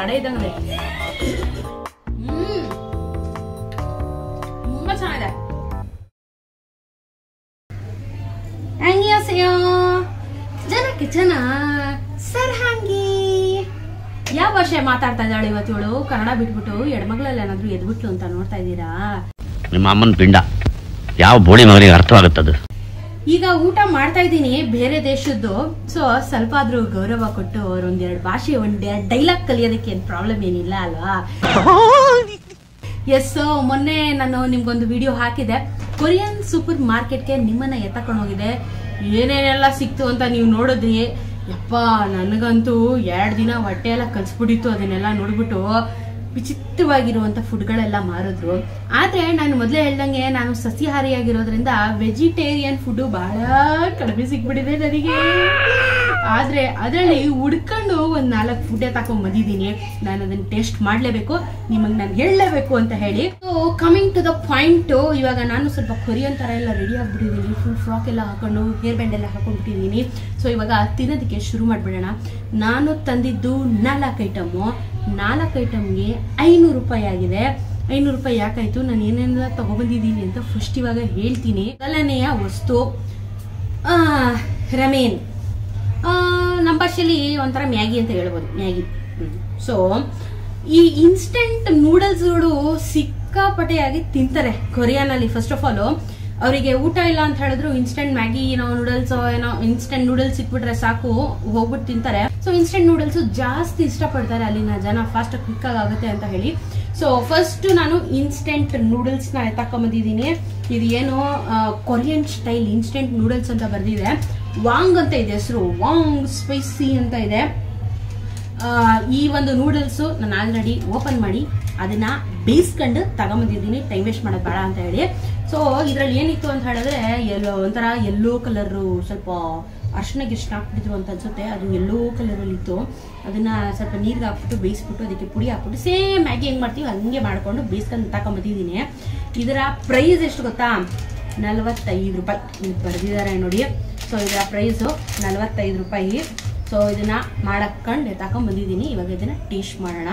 ತಡೆ ಇದ್ದಂಗೆ. ತುಂಬಾ ಚೆನ್ನಾಗಿದೆ. 안녕하세요. ಜನಕ್ಕೆ ಜನ ಸರ್ಹಾಂಗಿ. ಯಾವ ಭಾಷೆ ಮಾತಾಡ್ತಾ ಇದ್ದಾಳೆ ಇವತ್ತೇಳು? ಕನ್ನಡ ಬಿಟ್ಬಿಟ್ಟು ಎಡಮಗಳಲ್ಲಿ ಏನಾದ್ರು ಎದ್ಬಿಟ್ಲು ಅಂತ ನೋಡ್ತಾ ಇದ್ದೀರಾ? ನಿಮ್ಮ ಅಮ್ಮನ ಪಿಂಡ ಯಾವ ಬೋಳಿ ಮಗನಿಗೆ ಅರ್ಥವಾಗುತ್ತದೆ. ಈಗ ಊಟ ಮಾಡ್ತಾ ಇದ್ದೀನಿ ಬೇರೆ ದೇಶದ್ದು. ಸೊ ಸ್ವಲ್ಪ ಆದ್ರೂ ಗೌರವ ಕೊಟ್ಟು ಒಂದೆರಡು ಭಾಷೆ ಒಂದೆರಡು ಡೈಲಾಗ್ ಕಲಿಯೋದಕ್ಕೆ ಏನ್ ಪ್ರಾಬ್ಲಮ್ ಏನಿಲ್ಲ ಅಲ್ವಾ? ಎಸ್, ಮೊನ್ನೆ ನಾನು ನಿಮ್ಗೊಂದು ವಿಡಿಯೋ ಹಾಕಿದೆ. ಕೊರಿಯನ್ ಸೂಪರ್ ಮಾರ್ಕೆಟ್ಗೆ ನಿಮ್ಮನ್ನ ಎತ್ತಕೊಂಡು ಹೋಗಿದೆ. ಏನೇನೆಲ್ಲ ಸಿಕ್ತು ಅಂತ ನೀವು ನೋಡಿದ್ರಿ. ಯಪ್ಪ, ನನಗಂತೂ 2 ದಿನ ಹೊಟ್ಟೆ ಎಲ್ಲ ಕಲ್ಸ್ಬಿಟ್ಟಿತ್ತು. ಅದನ್ನೆಲ್ಲ ನೋಡ್ಬಿಟ್ಟು ವಿಚಿತ್ರವಾಗಿರುವಂತ ಫುಡ್ಗಳೆಲ್ಲ ಮಾರಿದ್ರು. ಆದ್ರೆ ನಾನು ಮೊದಲೇ ಹೇಳ್ದಂಗೆ ನಾನು ಸಸ್ಯಾಹಾರಿಯಾಗಿರೋದ್ರಿಂದ ವೆಜಿಟೇರಿಯನ್ ಫುಡ್ ಬಹಳ ಕಡಿಮೆ ಸಿಕ್ಬಿಟ್ಟಿದೆ ನನಗೆ. ಆದ್ರೆ ಅದರಲ್ಲಿ ಹುಡ್ಕೊಂಡು ಒಂದ್ 4 ಫುಡ್ ತಕೊಂಡ್ ಬಂದಿದ್ದೀನಿ. ನಾನು ಅದನ್ನ ಟೇಸ್ಟ್ ಮಾಡ್ಲೇಬೇಕು, ನಿಮಗ್ ನಾನು ಹೇಳಲೇಬೇಕು ಅಂತ ಹೇಳಿ. So coming to the point, ಇವಾಗ ನಾನು ಸ್ವಲ್ಪ ಕೊರಿಯನ್ ತರ ಎಲ್ಲ ರೆಡಿ ಆಗ್ಬಿಟ್ಟಿದ್ದೀನಿ. ಫುಲ್ ಫ್ರಾಕ್ ಎಲ್ಲ ಹಾಕೊಂಡು ಹೇರ್ ಬ್ಯಾಂಡ್ ಎಲ್ಲ ಹಾಕೊಂಡ್ಬಿಟ್ಟಿದ್ದೀನಿ. ಸೊ ಇವಾಗ ತಿನ್ನೋದಕ್ಕೆ ಶುರು ಮಾಡ್ಬಿಡೋಣ. ನಾನು ತಂದಿದ್ದು 4 ಐಟಮು. 4 ಐಟಮ್ಗೆ 500 ರೂಪಾಯಿ ಆಗಿದೆ. 500 ರೂಪಾಯಿ ಯಾಕಾಯ್ತು, ನಾನು ಏನೇನೆಲ್ಲ ತಗೊಬಂದಿದ್ದೀನಿ ಅಂತ ಫಸ್ಟ್ ಇವಾಗ ಹೇಳ್ತೀನಿ. ಮೊದಲನೆಯ ವಸ್ತು ರಮೇನ್. ನಮ್ಮ ಭಾಷೆಯಲ್ಲಿ ಒಂಥರ ಮ್ಯಾಗಿ ಅಂತ ಹೇಳ್ಬೋದು, ಮ್ಯಾಗಿ. ಸೊ ಈ ಇನ್ಸ್ಟೆಂಟ್ ನೂಡಲ್ಸ್ಗಳು ಸಿಕ್ಕಾಪಟ್ಟೆಯಾಗಿ ತಿಂತಾರೆ ಕೊರಿಯಾನಲ್ಲಿ. ಫಸ್ಟ್ ಆಫ್ ಆಲ್ ಅವರಿಗೆ ಊಟ ಇಲ್ಲ ಅಂತ ಹೇಳಿದ್ರು ಇನ್ಸ್ಟೆಂಟ್ ಮ್ಯಾಗಿ ಏನೋ ನೂಡಲ್ಸ್ ಏನೋ ಇನ್ಸ್ಟೆಂಟ್ ನೂಡಲ್ಸ್ ಸಿಕ್ಬಿಟ್ರೆ ಸಾಕು, ಹೋಗ್ಬಿಟ್ಟು ತಿಂತಾರೆ. ಸೊ ಇನ್ಸ್ಟೆಂಟ್ ನೂಡಲ್ಸ್ ಜಾಸ್ತಿ ಇಷ್ಟಪಡ್ತಾರೆ ಅಲ್ಲಿನ ಜನ, ಫಾಸ್ಟ್ ಕ್ವಿಕ್ ಆಗುತ್ತೆ ಅಂತ ಹೇಳಿ. ಸೊ ಫಸ್ಟ್ ನಾನು ಇನ್ಸ್ಟೆಂಟ್ ನೂಡಲ್ಸ್ ನ ತಕೊಂಬಂದಿದ್ದೀನಿ. ಇದು ಏನೋ ಕೊರಿಯನ್ ಸ್ಟೈಲ್ ಇನ್ಸ್ಟೆಂಟ್ ನೂಡಲ್ಸ್ ಅಂತ ಬರ್ದಿದೆ. ವಾಂಗ್ ಅಂತ ಇದೆ ಹೆಸರು, ವಾಂಗ್ ಸ್ಪೈಸಿ ಅಂತ ಇದೆ. ಈ ಒಂದು ನೂಡಲ್ಸ್ ನಾನು ಆಲ್ರೆಡಿ ಓಪನ್ ಮಾಡಿ ಅದನ್ನ ಬೇಯಿಸ್ಕೊಂಡು ತಗೊಂಬಂದಿದ್ದೀನಿ, ಟೈಮ್ ವೇಸ್ಟ್ ಮಾಡೋದು ಬೇಡ ಅಂತ ಹೇಳಿ. ಸೊ ಇದ್ರಲ್ಲಿ ಏನಿತ್ತು ಅಂತ ಹೇಳಿದ್ರೆ ಒಂಥರ ಯೆಲ್ಲೋ ಕಲರ್, ಸ್ವಲ್ಪ ಅರ್ಶಿನ ಗಿರ್ಶಿನ ಹಾಕ್ಬಿಟ್ಟಿದ್ರು ಅಂತ ಅನ್ಸುತ್ತೆ. ಅದು ಯೆಲ್ಲೋ ಕಲರ್ ಅಲ್ಲಿ ಇತ್ತು. ಅದನ್ನ ಸ್ವಲ್ಪ ನೀರ್ಗೆ ಹಾಕ್ಬಿಟ್ಟು ಬೇಯಿಸ್ಬಿಟ್ಟು ಅದಕ್ಕೆ ಪುಡಿ ಹಾಕ್ಬಿಟ್ಟು ಸೇಮ್ ಮ್ಯಾಗಿ ಹೆಂಗ್ ಮಾಡ್ತೀವಿ ಹಂಗೆ ಮಾಡ್ಕೊಂಡು ಬೇಯಿಸ್ಕೊಂಡು ತಗೊಂಬಂದಿದ್ದೀನಿ. ಇದರ ಪ್ರೈಸ್ ಎಷ್ಟು ಗೊತ್ತಾ? 45 ರೂಪಾಯಿ ಬರ್ದಿದ್ದಾರೆ ನೋಡಿ. ಸೊ ಇದರ ಪ್ರೈಸು 45 ರೂಪಾಯಿ. ಸೊ ಇದನ್ನ ಮಾಡಕೊಂಡು ತಕೊಂಡ್ ಬಂದಿದ್ದೀನಿ. ಇವಾಗ ಇದನ್ನ ಟೇಸ್ಟ್ ಮಾಡೋಣ.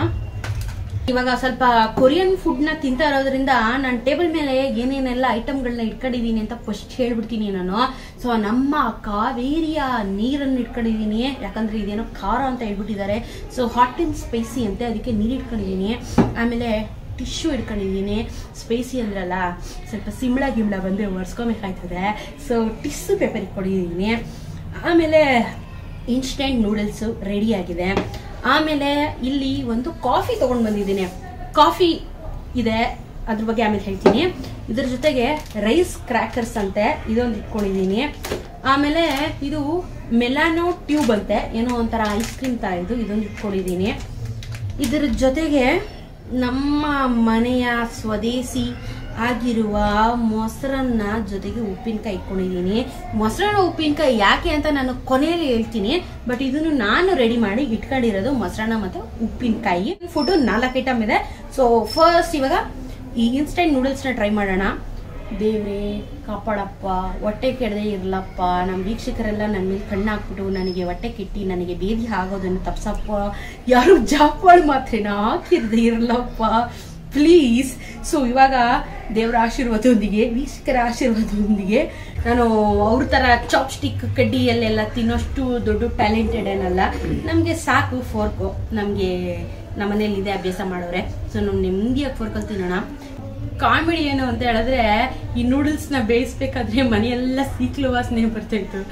ಇವಾಗ ಸ್ವಲ್ಪ ಕೊರಿಯನ್ ಫುಡ್ ನ ತಿಂತಾ ಇರೋದ್ರಿಂದ ನಾನು ಟೇಬಲ್ ಮೇಲೆ ಏನೇನೆಲ್ಲ ಐಟಮ್ಗಳನ್ನ ಇಟ್ಕೊಂಡಿದೀನಿ ಅಂತ ಫಸ್ಟ್ ಹೇಳ್ಬಿಡ್ತೀನಿ ನಾನು. ಸೊ ನಮ್ಮ ಕಾವೇರಿಯ ನೀರನ್ನು ಇಟ್ಕೊಂಡಿದೀನಿ, ಯಾಕಂದ್ರೆ ಇದೇನೋ ಖಾರ ಅಂತ ಹೇಳ್ಬಿಟ್ಟಿದ್ದಾರೆ. ಸೊ ಹಾಟ್ ಅಂಡ್ ಸ್ಪೈಸಿ ಅಂತೆ, ಅದಕ್ಕೆ ನೀರು ಇಟ್ಕೊಂಡಿದೀನಿ. ಆಮೇಲೆ ಟಿಶ್ಯೂ ಇಟ್ಕೊಂಡಿದ್ದೀನಿ. ಸ್ಪೈಸಿ ಅಂದ್ರಲ್ಲ, ಸ್ವಲ್ಪ ಸಿಮ್ಳ ಗಿಮ್ಳ ಬಂದ್ರೆ ಒರ್ಸ್ಕೊಬೇಕಾಯ್ತದೆ. ಸೊ ಟಿಶ್ಯೂ ಪೇಪರ್ ಇಟ್ಕೊಂಡಿದ್ದೀನಿ. ಆಮೇಲೆ ಇನ್ಸ್ಟೆಂಟ್ ನೂಡಲ್ಸ್ ರೆಡಿ ಆಗಿದೆ. ಆಮೇಲೆ ಇಲ್ಲಿ ಒಂದು ಕಾಫಿ ತಗೊಂಡ್ ಬಂದಿದ್ದೀನಿ. ಕಾಫಿ ಇದೆ, ಅದ್ರ ಬಗ್ಗೆ ಆಮೇಲೆ ಹೇಳ್ತೀನಿ. ಇದ್ರ ಜೊತೆಗೆ ರೈಸ್ ಕ್ರ್ಯಾಕರ್ಸ್ ಅಂತೆ, ಇದೊಂದು ಇಟ್ಕೊಂಡಿದ್ದೀನಿ. ಆಮೇಲೆ ಇದು ಮೆಲಾನೋ ಟ್ಯೂಬ್ ಅಂತೆ, ಏನೋ ಒಂಥರ ಐಸ್ ಕ್ರೀಮ್ ತರ ಇದು, ಇದೊಂದು ಇಟ್ಕೊಂಡಿದ್ದೀನಿ. ಇದ್ರ ಜೊತೆಗೆ ನಮ್ಮ ಮನೆಯ ಸ್ವದೇಶಿ ಆಗಿರುವ ಮೊಸರನ್ನ ಜೊತೆಗೆ ಉಪ್ಪಿನಕಾಯಿ ಇಟ್ಕೊಂಡಿದ್ದೀನಿ. ಮೊಸರನ್ನ ಉಪ್ಪಿನಕಾಯಿ ಯಾಕೆ ಅಂತ ನಾನು ಕೊನೆಯಲ್ಲಿ ಹೇಳ್ತೀನಿ. ಬಟ್ ಇದನ್ನು ನಾನು ರೆಡಿ ಮಾಡಿ ಇಟ್ಕೊಂಡಿರೋದು ಮೊಸರನ್ನ ಮತ್ತೆ ಉಪ್ಪಿನಕಾಯಿ. ಫುಡ್ 4 ಐಟಮ್ ಇದೆ. ಸೊ ಫಸ್ಟ್ ಇವಾಗ ಈ ಇನ್ಸ್ಟೆಂಟ್ ನೂಡಲ್ಸ್ ನ ಟ್ರೈ ಮಾಡೋಣ. ದೇವ್ರೇ ಕಾಪಾಡಪ್ಪ, ಹೊಟ್ಟೆ ಕೆಡದೆ ಇರ್ಲಪ್ಪ. ನಮ್ಮ ವೀಕ್ಷಕರೆಲ್ಲ ನನ್ನ ಮೇಲೆ ಕಣ್ಣು ಹಾಕ್ಬಿಟ್ಟು ನನಗೆ ಹೊಟ್ಟೆ ಕೆಟ್ಟಿ ನನಗೆ ಬೇದಿ ಆಗೋದನ್ನು ತಪ್ಸಪ್ಪ. ಯಾರು ಜಾಪಾಳ್ ಮಾತ್ರೇನ ಹಾಕಿರ್ದೆ ಇರ್ಲಪ್ಪ ಪ್ಲೀಸ್. ಸೊ ಇವಾಗ ದೇವರ ಆಶೀರ್ವಾದದೊಂದಿಗೆ, ವೀಕ್ಷಕರ ಆಶೀರ್ವಾದದೊಂದಿಗೆ, ನಾನು ಅವ್ರ ತರ ಚಾಪ್ ಸ್ಟಿಕ್ ಕಡ್ಡಿಯಲ್ಲೆಲ್ಲ ತಿನ್ನೋಷ್ಟು ದೊಡ್ಡ ಟ್ಯಾಲೆಂಟೆಡ್ ಏನಲ್ಲ. ನಮ್ಗೆ ಸಾಕು ಫೋರ್ಕು, ನಮ್ಗೆ ನಮ್ಮನೇಲಿ ಇದೆ ಅಭ್ಯಾಸ ಮಾಡೋರೆ. ಸೊ ನಾವು ನೆಮ್ಮದಿಯಾಗಿ ಫೋರ್ಕಲ್ಲಿ ತಿನ್ನೋಣ. ಕಾಮಿಡಿ ಏನು ಅಂತ ಹೇಳಿದ್ರೆ, ಈ ನೂಡಲ್ಸ್ ನ ಬೇಯಿಸ್ಬೇಕಾದ್ರೆ ಮನೆಯೆಲ್ಲ ಸೀಕ್ಲು ವಾಸನೆ ಬರ್ತಾಯಿತ್ತು.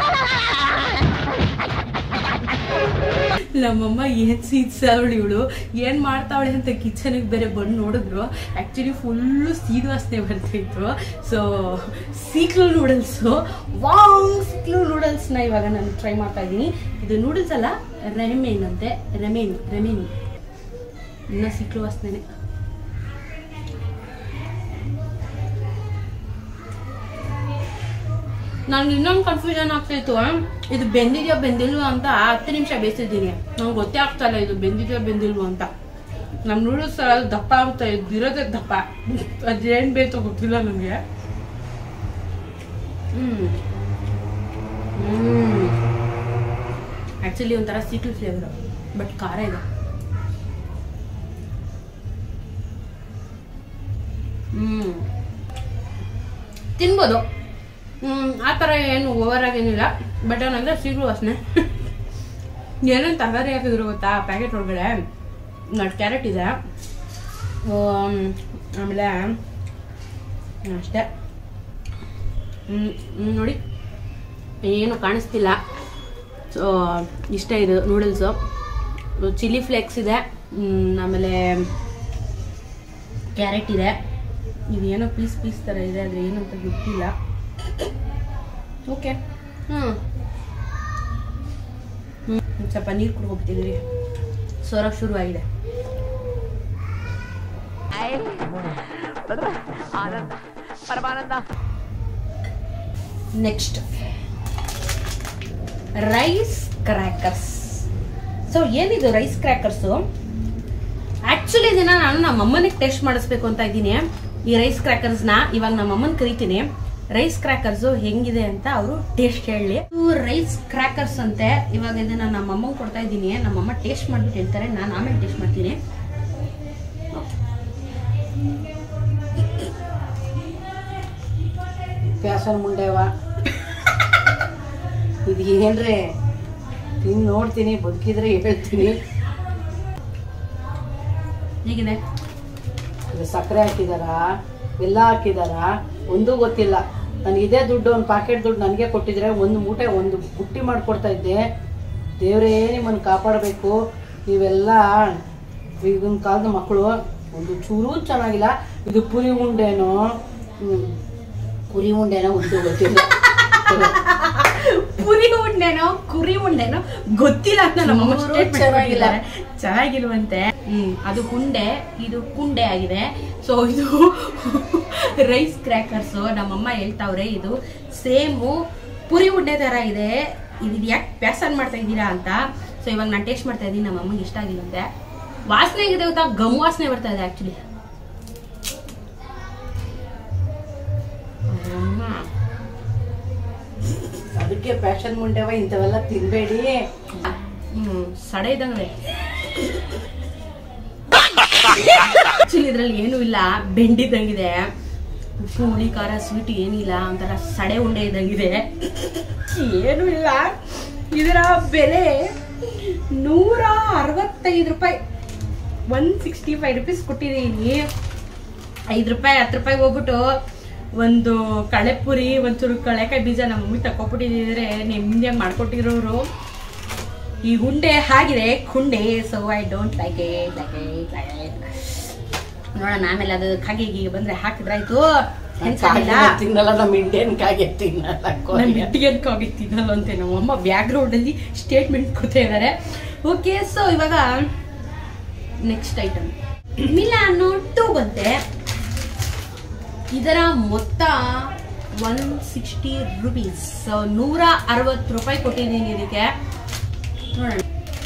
ನಮ್ಮಮ್ಮ ಏನ್ ಸೀದ್ಸಾವಳಿ ಇವಳು, ಏನ್ ಮಾಡ್ತಾವಳೆ ಅಂತ ಕಿಚನ್ ಬೇರೆ ಬಂದು ನೋಡಿದ್ರು. ಆಕ್ಚುಲಿ ಫುಲ್ಲು ಸೀದ್ ವಾಸನೆ ಬರ್ತಾಯಿತ್ತು. ಸೊ ಸೀಕ್ಲು ನೂಡಲ್ಸ್, ವಾಂಗ್ ಸೀಕ್ಲು ನೂಡಲ್ಸ್ ನ ಇವಾಗ ನಾನು ಟ್ರೈ ಮಾಡ್ತಾ ಇದ್ದೀನಿ. ಇದು ನೂಡಲ್ಸ್ ಅಲ್ಲ, ರೆಮೇನ್ ಅಂತೆ, ರೆಮೇನ್ ಇನ್ನ ಸೀಕ್ಲು ವಾಸನೆ. ನನ್ಗೆ ಇನ್ನೊಂದು ಕನ್ಫ್ಯೂಷನ್ ಆಗ್ತಾಯಿತ್ತು, ಇದು ಬೆಂದಿದ್ಯೋ ಬೆಂದಿಲ್ವಾ ಅಂತ 10 ನಿಮಿಷ ಬೇಯಿಸಿದ್ದೀನಿ. ನಂಗೆ ಗೊತ್ತೇ ಆಗ್ತಾ ಇಲ್ಲ ಇದು ಬೆಂದಿದ್ಯೋ ಬೆಂದಿಲ್ವೋ ಅಂತ. ನಮ್ಮ ನೂಡಲ್ಸ್ ದಪ್ಪ ಆಗುತ್ತೆ, ಇರೋದೇ ದಪ್ಪ, ಅದೇನು ಬೇಕೋ ಗೊತ್ತಿಲ್ಲ ನನಗೆ. ಆಕ್ಚುಲಿ ಒಂಥರ ಸೀಕ್ರೆಟ್ ಫ್ಲೇವರ್, ಬಟ್ ಖಾರ ಇದೆ. ತಿನ್ಬೋದು. ಆ ಥರ ಏನು ಓವರ್ ಆಗೇನಿಲ್ಲ. ಬಟ್ ಏನಂದ್ರೆ ಸಿಗು ವಾಸನೆ. ಏನೇನು ತರಕಾರಿ ಹಾಕಿದ್ರು ಗೊತ್ತಾ ಪ್ಯಾಕೆಟ್ ಒಳಗಡೆ? ನಟ್ ಕ್ಯಾರೆಟ್ ಇದೆ, ಆಮೇಲೆ ಅಷ್ಟೇ. ನೋಡಿ ಏನು ಕಾಣಿಸ್ತಿಲ್ಲ. ಸೊ ಇಷ್ಟ ಇದು ನೂಡಲ್ಸು. ಚಿಲ್ಲಿ ಫ್ಲೇಕ್ಸ್ ಇದೆ, ಆಮೇಲೆ ಕ್ಯಾರೆಟ್ ಇದೆ. ಇದು ಏನೋ ಪೀಸ್ ಪೀಸ್ ಥರ ಇದೆ, ಆದರೆ ಏನಂತ ಗೊತ್ತಿಲ್ಲ. ಓಕೆ. ಸ್ವಲ್ಪ ನೀರು ಕುಡ್ಕೊಬಿಟ್ಟಿದ್ದೀರಿ, ಸೋರಕ್ಕೆ ಶುರುವಾಗಿದೆ. Next rice crackers. ಸೊ ಏನಿದು ರೈಸ್ ಕ್ರ್ಯಾಕರ್ಸು? ಆಕ್ಚುಲಿ ಇದನ್ನ ನಾನು ನಮ್ಮ ಅಮ್ಮನಿಗೆ ಟೇಸ್ಟ್ ಮಾಡಿಸ್ಬೇಕು ಅಂತ ಇದ್ದೀನಿ ಈ ರೈಸ್ ಕ್ರ್ಯಾಕರ್ಸ್ನ. ಇವಾಗ ನಮ್ಮ ಅಮ್ಮನ ಕರಿತೀನಿ, ರೈಸ್ ಕ್ರ್ಯಾಕರ್ಸ್ ಹೆಂಗಿದೆ ಅಂತ ಅವರು ಟೇಸ್ಟ್ ಹೇಳಿ. ರೈಸ್ ಕ್ರ್ಯಾಕರ್ಸ್ ಅಂತೆ. ಇವಾಗ ಇದನ್ನ ನಮ್ಮ ಅಮ್ಮಂಗೆ ಕೊಡ್ತಾ ಇದ್ದೀನಿ. ನಮ್ಮಮ್ಮ ಟೇಸ್ಟ್ ಮಾಡ್ಬಿಟ್ಟು ಹೇಳ್ತಾರೆ, ನಾನು ಆಮೇಲೆ ಟೇಸ್ಟ್ ಮಾಡ್ತೀನಿ. ಪ್ಯಾಸನ್ ಮುಂಡೆವ ಇದು ಏನ್ರಿ? ತಿನ್ ನೋಡ್ತೀನಿ, ಬದುಕಿದ್ರೆ ಹೇಳ್ತೀನಿ. ಹೇಗಿದೆ? ಇದು ಸಕ್ಕರೆ ಹಾಕಿದಾರಾ, ಬೆಲ್ಲ ಹಾಕಿದಾರಾ ಒಂದೂ ಗೊತ್ತಿಲ್ಲ. ನನಗೆ ಇದೇ ದುಡ್ಡು, ಒಂದು ಪ್ಯಾಕೆಟ್ ದುಡ್ಡು ನನಗೆ ಕೊಟ್ಟಿದ್ರೆ ಒಂದು ಮೂಟೆ ಒಂದು ಬುಟ್ಟಿ ಮಾಡಿಕೊಡ್ತಾ ಇದ್ದೆ. ದೇವರೇ ನಿಮ್ಮನ್ನು ಕಾಪಾಡಬೇಕು. ನೀವೆಲ್ಲ ಈಗಿನ ಕಾಲದ ಮಕ್ಕಳು ಒಂದು ಚೂರು ಚೆನ್ನಾಗಿಲ್ಲ. ಇದು ಪುರಿ ಉಂಡೆನೋ ಒಂದು ಗೊತ್ತಿಲ್ಲ. ಪುರಿ ಉಂಡೆನೋ ಕುರಿ ಉಂಡೆನೋ ಗೊತ್ತಿಲ್ಲ ಅಂತ ನಮ್ಮ ಚೆನ್ನಾಗಿಲ್ಲ, ಚೆನ್ನಾಗಿಲ್ವಂತೆ. ಅದು ಹುಂಡೆ, ಇದು ಕುಂಡೆ ಆಗಿದೆ. ಸೊ ಇದು ರೈಸ್ ಕ್ರ್ಯಾಕರ್ಸ್. ನಮ್ಮಮ್ಮ ಹೇಳ್ತಾವ್ರೆ ಇದು ಸೇಮು ಪುರಿ ಉಂಡೆ ತರ ಇದೆ, ಇದು ಯಾಕೆ ಪ್ಯಾಸನ್ ಮಾಡ್ತಾ ಇದ್ದೀರಾ ಅಂತ. ಸೊ ಇವಾಗ ನಾನು ಟೇಸ್ಟ್ ಮಾಡ್ತಾ ಇದ್ದೀನಿ. ನಮ್ಮ ಅಮ್ಮಗೆ ಇಷ್ಟ ಆಗಿಲ್ಲಂತೆ. ವಾಸನೆ ಆಗಿದೆ ಗೊತ್ತಾ? ಗಮ್ ವಾಸನೆ ಬರ್ತಾ ಇದೆ ಆಕ್ಚುಲಿ. ಅದಕ್ಕೆ ಪ್ಯಾಷನ್ ಮುಂಡೆವ ಇಂಥವೆಲ್ಲ ತಿನ್ಬೇಡಿ. ಸಡೆ ಇದ್ದಂಗೆ. ಆಕ್ಚುಲಿ ಇದ್ರಲ್ಲಿ ಏನೂ ಇಲ್ಲ, ಬೆಂಡಿದ್ದಂಗಿದೆ. ಉಪ್ಪು ಹುಳಿ ಖಾರ ಸ್ವೀಟ್ ಏನಿಲ್ಲ, ಒಂಥರ ಸಡೆ ಉಂಡೆ ಇದ್ದಂಗಿದೆ, ಏನೂ ಇಲ್ಲ. ಇದರ ಬೆಲೆ 165 ರೂಪಾಯಿ, 165 rupees ಕೊಟ್ಟಿದ್ದೀನಿ. 5 ರೂಪಾಯಿ 10 ರೂಪಾಯಿ ಹೋಗ್ಬಿಟ್ಟು ಒಂದು ಕಳೆಪುರಿ, ಒಂಚೂರು ಕಳೆಕಾಯಿ ಬೀಜ ನಮ್ಮ ಮಮ್ಮಿ ತಕೊಬಿಟ್ಟಿದ್ರೆ ನೆಮ್ಮದಿಯಾಗಿ ಮಾಡ್ಕೊಟ್ಟಿರೋರು. ಈ ಉಂಡೆ ಆಗಿದೆ ಕುಂಡೆ. So I don't like it. ನೋಡೋಣ ಆಮೇಲೆ ಅದು ಕಾಗೆ ಗೀಗೆ ಬಂದ್ರೆ ಹಾಕಿದ್ರಾಯ್ತು. ತಿನ್ನಲ್ಲ, ನಮ್ಮ ಇಂಡಿಯನ್ ಕಾಗೆ ತಿನ್ನಲ್ಲ, ಇಂಡಿಯನ್ ಕಾಗೆ ತಿನ್ನಲ್ಲ ಅಂತೆ ನಮ್ಮಮ್ಮ ಬ್ಯಾಕ್ ಗ್ರೌಂಡ್ ಅಲ್ಲಿ ಸ್ಟೇಟ್ಮೆಂಟ್ ಕೊಡ್ತಾ ಇದ್ದಾರೆ. ಓಕೆ, ಸೊ ಇವಾಗ ನೆಕ್ಸ್ಟ್ ಐಟಮ್ ಮಿಲಾನೋ 2 ಬಂತೆ. ಇದರ ಮೊತ್ತ 160 rupees. ಸೊ 160 ರೂಪಾಯಿ ಕೊಟ್ಟಿದ್ದೀನಿ ಇದಕ್ಕೆ. ನೋಡೋಣ.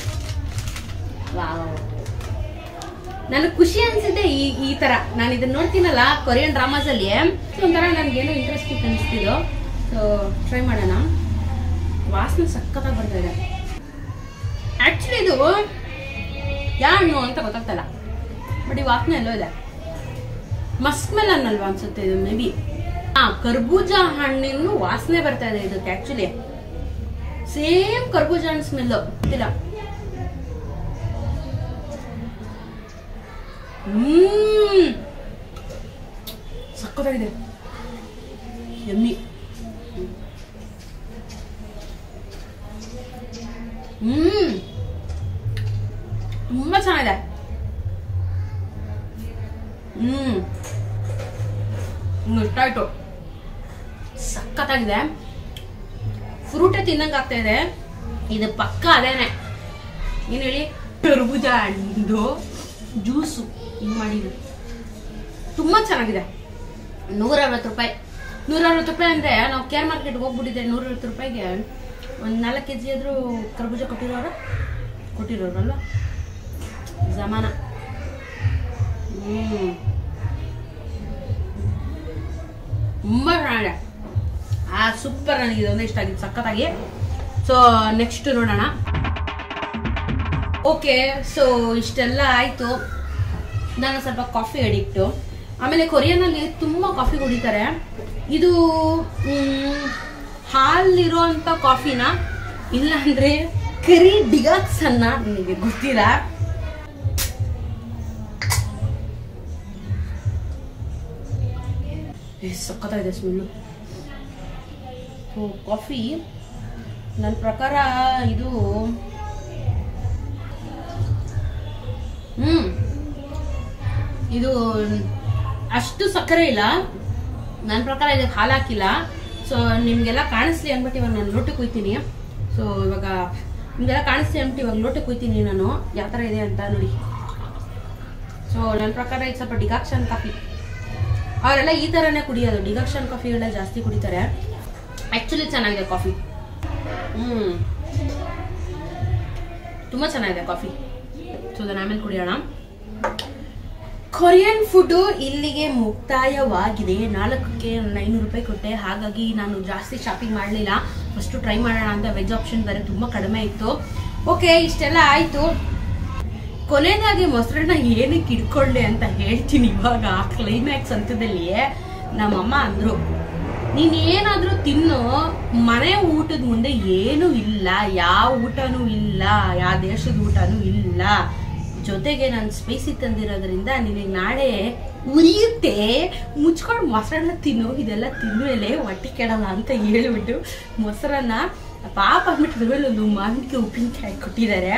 ನನಗೆ ಖುಷಿ ಅನ್ಸಿದೆ ಈ ತರ. ನಾನು ಇದನ್ನ ನೋಡ್ತೀನಲ್ಲ ಕೊರಿಯನ್ ಡ್ರಾಮಾಸ್ ಅಲ್ಲಿ, ಒಂಥರ ನನ್ಗೇನೋ ಇಂಟ್ರೆಸ್ಟಿಂಗ್ ಅನಿಸ್ತಿದ್ದು. ಸೊ ಟ್ರೈ ಮಾಡೋಣ. ವಾಸನೆ ಸಖತ್ತಾಗಿ ಬರ್ತಾ ಇದೆ. ಆಕ್ಚುಲಿ ಇದು ಯಾವ ಹಣ್ಣು ಅಂತ ಗೊತ್ತಾಗ್ತಲ್ಲ, ಬಟ್ ಈ ವಾಸನೆ ಎಲ್ಲೋ ಇದೆ. ಮಸ್ಕ್ ಮೆಲನ್ ಅಲ್ವಾ ಅನ್ಸುತ್ತೆ ಇದು, ಮೇ ಬಿ. ಕರ್ಬೂಜ ಹಣ್ಣಿನ ವಾಸನೆ ಬರ್ತಾ ಇದೆ ಇದಕ್ಕೆ. ಆಕ್ಚುಲಿ ಸೇಮ್ ಕರ್ಬೂಜ ಹಣ್ಣು ಸ್ಮೆಲ್ ಗೊತ್ತಿಲ್ಲ. ಸಕ್ಕತ್ತಾಗಿದೆ, ಯಮ್ಮಿ. ತುಂಬಾ ಚೆನ್ನಾಗಿದೆ. ಇಷ್ಟ ಆಯ್ತು, ಸಕ್ಕತ್ತಾಗಿದೆ. ಫ್ರೂಟೇ ತಿನ್ನಂಗ ಆಗ್ತಾ ಇದೆ. ಇದು ಪಕ್ಕ ಅದೇನೆ, ಏನ್ ಹೇಳಿ, ಕರ್ಬೂಜ ಹಣ್ಣು ಜ್ಯೂಸು ಹಿಂಗ್ ಮಾಡಿದ್ರು. ತುಂಬಾ ಚೆನ್ನಾಗಿದೆ. 160 ರೂಪಾಯಿ. 160 ರೂಪಾಯಿ ಅಂದ್ರೆ ನಾವು ಕೇರ್ ಮಾರ್ಕೆಟ್ಗೆ ಹೋಗ್ಬಿಟ್ಟಿದ್ದೆ. 160 ರೂಪಾಯಿಗೆ ಒಂದು 4 kg ಆದ್ರೂ ಕರ್ಬೂಜ ಕೊಟ್ಟಿರೋರಲ್ವ ಜಮಾನ. ತುಂಬಾ ಚೆನ್ನಾಗಿದೆ. ಸೂಪರ್. ನನಗೆ ಇದೊಂದೇ ಇಷ್ಟ ಆಗಿತ್ತು ಸಖತ್ತಾಗಿ. ಸೊ ನೆಕ್ಸ್ಟ್ ನೋಡೋಣ. ಓಕೆ, ಸೊ ಇಷ್ಟೆಲ್ಲ ಆಯ್ತು. ನಾನು ಸ್ವಲ್ಪ ಕಾಫಿ ಅಡಿಕ್ಟು. ಆಮೇಲೆ ಕೊರಿಯನ್ನಲ್ಲಿ ತುಂಬಾ ಕಾಫಿ ಕುಡಿತಾರೆ. ಇದು ಹಾಲಿರುವಂತ ಕಾಫಿನ ಇಲ್ಲಾಂದ್ರೆ ಕರಿ ಡಿಗಾಕ್ಸ್ ಅನ್ನ ನಿಮಗೆ ಗೊತ್ತಿಲ್ಲ. ಸಕ್ಕತ್ತಾಗಿದೆ ಸ್ಮೆಲ್ಲು. ಕಾಫಿ ನನ್ನ ಪ್ರಕಾರ ಇದು ಇದು ಅಷ್ಟು ಸಕ್ಕರೆ ಇಲ್ಲ ನನ್ನ ಪ್ರಕಾರ. ಇದಕ್ಕೆ ಹಾಲು ಹಾಕಿಲ್ಲ. ಸೊ ನಿಮ್ಗೆಲ್ಲ ಕಾಣಿಸ್ಲಿ ಅಂದ್ಬಿಟ್ಟು ಇವಾಗ ನಾನು ಲೋಟಕ್ಕೆ ಕುಯ್ತೀನಿ. ಸೊ ಇವಾಗ ನಿಮ್ಗೆಲ್ಲ ಕಾಣಿಸ್ಲಿ ಅಂದ್ಬಿಟ್ಟು ಇವಾಗ ಲೋಟಕ್ಕೆ ಕುಯ್ತೀನಿ ನಾನು, ಯಾವ ಥರ ಇದೆ ಅಂತ ನೋಡಿ. ಸೊ ನನ್ನ ಪ್ರಕಾರ ಇದು ಸ್ವಲ್ಪ ಡಿಕಾಕ್ಷನ್ ಕಾಫಿ. ಅವರೆಲ್ಲ ಈ ಥರನೇ ಕುಡಿಯೋದು, ಡಿಕಾಕ್ಷನ್ ಕಾಫಿಗಳೆಲ್ಲ ಜಾಸ್ತಿ ಕುಡಿತಾರೆ. ಆ್ಯಕ್ಚುಲಿ ಚೆನ್ನಾಗಿದೆ ಕಾಫಿ. ತುಂಬ ಚೆನ್ನಾಗಿದೆ ಕಾಫಿ. ಸೊ ಅದನ್ನ ಆಮೇಲೆ ಕುಡಿಯೋಣ. ಕೊರಿಯನ್ ಫುಡ್ ಇಲ್ಲಿಗೆ ಮುಕ್ತಾಯವಾಗಿದೆ. 4ಕ್ಕೆ 500 ರೂಪಾಯಿ ಕೊಟ್ಟೆ, ಹಾಗಾಗಿ ನಾನು ಜಾಸ್ತಿ ಶಾಪಿಂಗ್ ಮಾಡಲಿಲ್ಲ. ಫಸ್ಟ್ ಟ್ರೈ ಮಾಡೋಣ ಅಂತ. ವೆಜ್ ಆಪ್ಷನ್ ಬೇರೆ ತುಂಬ ಕಡಿಮೆ ಇತ್ತು. ಓಕೆ, ಇಷ್ಟೆಲ್ಲ ಆಯಿತು. ಕೊನೆಯದಾಗಿ ಮೊಸರನ್ನ ಏನಕ್ಕೆ ಇಟ್ಕೊಳ್ಳಿ ಅಂತ ಹೇಳ್ತೀನಿ. ಇವಾಗ ಕ್ಲೈಮ್ಯಾಕ್ಸ್ ಹಂತದಲ್ಲಿಯೇ ನಮ್ಮಮ್ಮ ಅಂದ್ರು, ನೀನ್ ಏನಾದ್ರೂ ತಿನ್ನು, ಮನೆ ಊಟದ ಮುಂದೆ ಏನೂ ಇಲ್ಲ, ಯಾವ ಊಟನೂ ಇಲ್ಲ, ಯಾವ ದೇಶದ ಊಟನೂ ಇಲ್ಲ, ಜೊತೆಗೆ ನಾನು ಸ್ಪೈಸಿ ತಂದಿರೋದ್ರಿಂದ ನಿನಗೆ ನಾಳೆ ಉರಿಯುತ್ತೆ, ಮುಚ್ಕೊಂಡು ಮೊಸರನ್ನ ತಿನ್ನು, ಇದೆಲ್ಲ ತಿನ್ಮೇಲೆ ಹೊಟ್ಟೆ ಕೆಡಲ್ಲ ಅಂತ ಹೇಳಿಬಿಟ್ಟು ಮೊಸರನ್ನ ಪಾಪ ಅಂದ್ಬಿಟ್ಟು ಒಂದು ಮಾವಿನಕಾಯಿ ಉಪ್ಪಿನಕಾಯಿ ಕೊಟ್ಟಿದ್ದಾರೆ.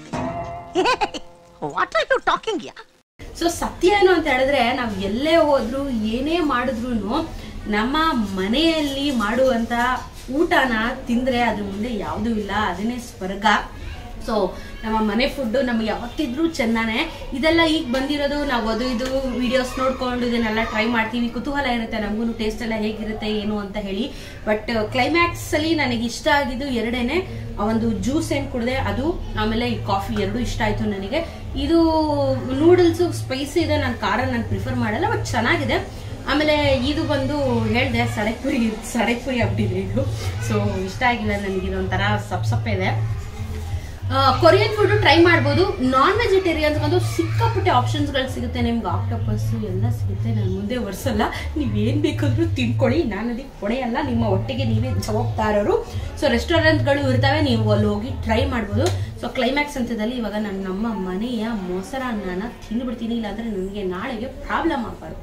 ಸೊ ಸತ್ಯ ಏನು ಅಂತ ಹೇಳಿದ್ರೆ, ನಾವು ಎಲ್ಲೇ ಹೋದ್ರು ಏನೇ ಮಾಡಿದ್ರು ನಮ್ಮ ಮನೆಯಲ್ಲಿ ಮಾಡುವಂತ ಊಟನ ತಿಂದ್ರೆ ಅದ್ರ ಮುಂದೆ ಯಾವುದೂ ಇಲ್ಲ, ಅದನ್ನೇ ಸ್ವರ್ಗ. ಸೊ ನಮ್ಮ ಮನೆ ಫುಡ್ಡು ನಮ್ಗೆ ಯಾವತ್ತಿದ್ರೂ ಚೆನ್ನಾನೆ. ಇದೆಲ್ಲ ಈಗ ಬಂದಿರೋದು, ನಾವು ಅದು ಇದು ವಿಡಿಯೋಸ್ ನೋಡ್ಕೊಂಡು ಇದನ್ನೆಲ್ಲ ಟ್ರೈ ಮಾಡ್ತೀವಿ, ಕುತೂಹಲ ಇರುತ್ತೆ ನಮಗೂ ಟೇಸ್ಟ್ ಎಲ್ಲ ಹೇಗಿರುತ್ತೆ ಏನು ಅಂತ ಹೇಳಿ. ಬಟ್ ಕ್ಲೈಮ್ಯಾಕ್ಸ್ ಅಲ್ಲಿ ನನಗೆ ಇಷ್ಟ ಆಗಿದ್ದು ಎರಡೇನೆ, ಒಂದು ಜ್ಯೂಸ್ ಏನು ಕುಡಿದೆ ಅದು, ಆಮೇಲೆ ಈ ಕಾಫಿ, ಎರಡು ಇಷ್ಟ ಆಯ್ತು ನನಗೆ. ಇದು ನೂಡಲ್ಸ್ ಸ್ಪೈಸಿ ಇದೆ, ನಾನು ಖಾರ ನಾನು ಪ್ರಿಫರ್ ಮಾಡಲ್ಲ, ಬಟ್ ಚೆನ್ನಾಗಿದೆ. ಆಮೇಲೆ ಇದು ಬಂದು ಹೇಳಿದೆ ಸಡೆಪುರಿ ಆಗ್ಬಿಟ್ಟಿದೆ ಇದು. ಸೊ ಇಷ್ಟ ಆಗಿಲ್ಲ ನನಗೆ, ಇದೊಂಥರ ಸಪ್ಪೆ ಇದೆ. ಕೊರಿಯನ್ ಫುಡ್ ಟ್ರೈ ಮಾಡ್ಬೋದು. ನಾನ್ ವೆಜಿಟೇರಿಯನ್ಸ್ ಒಂದು ಸಿಕ್ಕಾಪಟ್ಟೆ ಆಪ್ಷನ್ಸ್ಗಳು ಸಿಗುತ್ತೆ ನಿಮ್ಗೆ, ಆಕ್ಟೋಪಸ್ ಎಲ್ಲ ಸಿಗುತ್ತೆ. ನಾನು ಮುಂದೆ ವರ್ಷಲ್ಲ, ನೀವೇನು ಬೇಕಾದ್ರೂ ತಿನ್ಕೊಳ್ಳಿ, ನಾನು ಅದಕ್ಕೆ ಕೊಡೆಯಲ್ಲ, ನಿಮ್ಮ ಹೊಟ್ಟೆಗೆ ನೀವೇ ಜವಾಬ್ದಾರರು. ಸೊ ರೆಸ್ಟೋರೆಂಟ್ಗಳು ಇರ್ತವೆ, ನೀವು ಅಲ್ಲಿ ಹೋಗಿ ಟ್ರೈ ಮಾಡ್ಬೋದು. ಸೊ ಕ್ಲೈಮ್ಯಾಕ್ಸ್ ಹಂತದಲ್ಲಿ ಇವಾಗ ನಾನು ನಮ್ಮ ಮನೆಯ ಮೊಸರನ್ನ ತಿಂದ್ಬಿಡ್ತೀನಿ, ಇಲ್ಲಾಂದ್ರೆ ನನಗೆ ನಾಳೆಗೆ ಪ್ರಾಬ್ಲಮ್ ಆಗಬಾರ್ದು.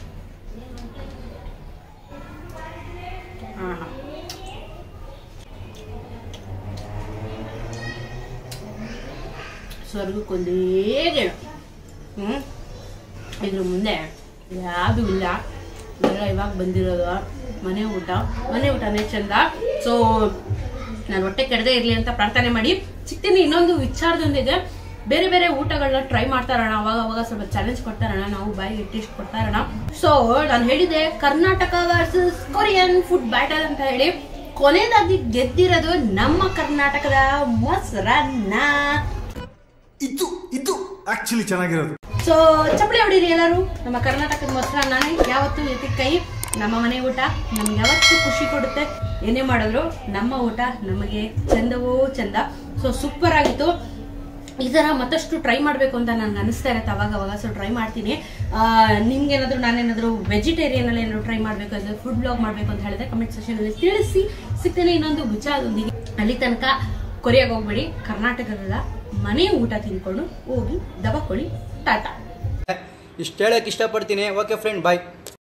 ಸ್ವರ್ಗಕ್ಕೊಂದೇ ಗೆಳು. ಇದ್ರ ಮುಂದೆ ಯಾವುದು ಇಲ್ಲ. ಇದೆಲ್ಲ ಇವಾಗ ಬಂದಿರೋದು ಮನೆ ಊಟನೇ ಚಂದ. ಸೊ ನಾನು ಹೊಟ್ಟೆ ಕೆಡದೆ ಇರಲಿ ಅಂತ ಪ್ರಾರ್ಥನೆ ಮಾಡಿ ಸಿಗ್ತೀನಿ. ಇನ್ನೊಂದು ವಿಚಾರದೊಂದಿಗೆ ಬೇರೆ ಬೇರೆ ಊಟಗಳನ್ನ ಟ್ರೈ ಮಾಡ್ತಾ ಇರೋಣ, ಅವಾಗ ಸ್ವಲ್ಪ ಚಾಲೆಂಜ್ ಕೊಡ್ತಾ ಇರೋಣ, ನಾವು ಬಾಯಿಗೆ ಟೇಸ್ಟ್ ಕೊಡ್ತಾ ಇರೋಣ. ಸೊ ನಾನು ಹೇಳಿದೆ Karnataka versus Korean food battle ಅಂತ ಹೇಳಿ. ಕೊನೆಯದಾಗಿ ಗೆದ್ದಿರೋದು ನಮ್ಮ ಕರ್ನಾಟಕದ ಮೊಸರನ್ನ. ಇದು ಆಕ್ಚುಲಿ ಚೆನ್ನಾಗಿರೋದು. ಸೊ ಚಪ್ಪಲಿ ಹೊಡೀರಿ ಎಲ್ಲರೂ. ನಮ್ಮ ಕರ್ನಾಟಕದ ಮೊಸರನ್ನ ಯಾವತ್ತೂ ಎತ್ತಿದ ಕೈ. ನಮ್ಮ ಮನೆ ಊಟ ನಮ್ಗೆ ಯಾವತ್ತೂ ಖುಷಿ ಕೊಡುತ್ತೆ. ಏನೇ ಮಾಡಿದ್ರು ನಮ್ಮ ಊಟ ನಮಗೆ ಚಂದವೋ ಚಂದ. ಸೊ ಸೂಪರ್ ಆಗಿತ್ತು. ಈ ಥರ ಮತ್ತಷ್ಟು ಟ್ರೈ ಮಾಡಬೇಕು ಅಂತ ನನಗೆ ಅನಿಸ್ತಾ ಇರುತ್ತೆ ಅವಾಗ. ಸೊ ಟ್ರೈ ಮಾಡ್ತೀನಿ. ನಿಮ್ಗೇನಾದರೂ ನಾನೇನಾದರೂ ವೆಜಿಟೇರಿಯನಲ್ಲಿ ಏನಾದರೂ ಟ್ರೈ ಮಾಡಬೇಕು ಅಂದರೆ ಫುಡ್ ಬ್ಲಾಗ್ ಮಾಡಬೇಕು ಅಂತ ಹೇಳಿದ್ರೆ ಕಮೆಂಟ್ ಸೆಕ್ಷನಲ್ಲಿ ತಿಳಿಸಿ. ಸಿಗ್ತೇನೆ ಇನ್ನೊಂದು ವಿಚಾರದೊಂದಿಗೆ. ಅಲ್ಲಿ ತನಕ ಕೊರಿಯಾಗೆ ಹೋಗ್ಬೇಡಿ, ಕರ್ನಾಟಕದ ಮನೆ ಊಟ ತಿನ್ಕೊಂಡು ಹೋಗಿ ದಬಕೊಳ್ಳಿ. ಟಾಟಾ. ಇಷ್ಟು ಹೇಳಕ್ಕೆ ಇಷ್ಟಪಡ್ತೀನಿ. ಓಕೆ ಫ್ರೆಂಡ್, ಬಾಯ್.